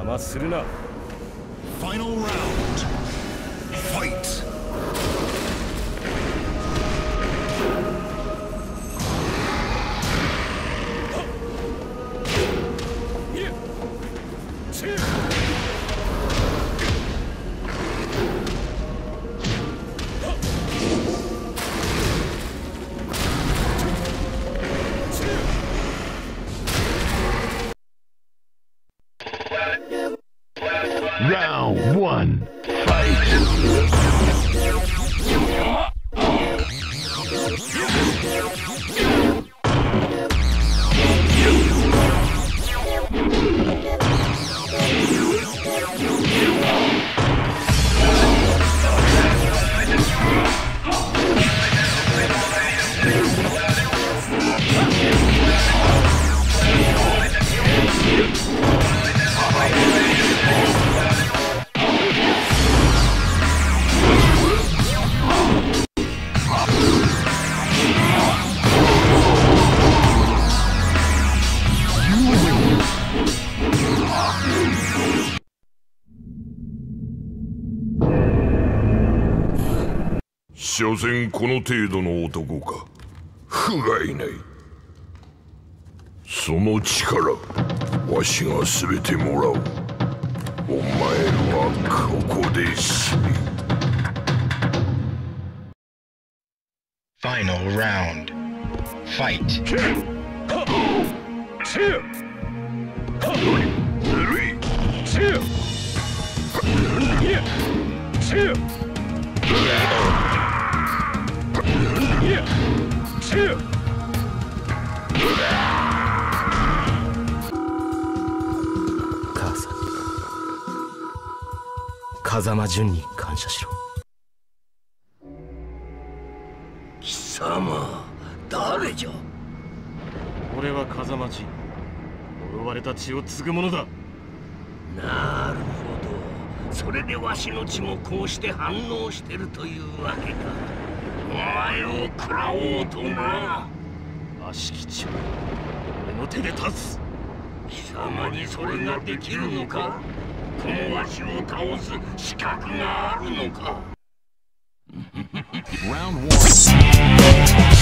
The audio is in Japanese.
邪魔するな。 Final round. Fight. Round one, fight! 所詮この程度の男か。不甲斐ない。その力わしが全てもらおう。お前はここで死ね。 Final round. Fight. Kasa. 風間淳に感謝しろ。 貴様、誰じゃ。 俺は風間淳。呪われた血を継ぐ者だ。 なるほど。それでわしの血もこうして反応してるというわけか。お前を食らおうとな。 悪しき血は俺の手で立つ。 貴様にそれができるのか。このわしを倒す資格があるのか。Round one.